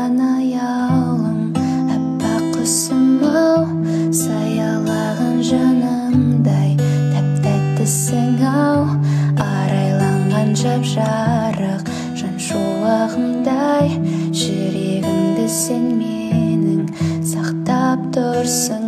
Саған аялым аппақ құсым-ау, саялаған жанымдай тәп-тәттісің-ау, арайланған жап-жарық жан шуағымдай, жүрегімді сен менің сақтап тұрсың.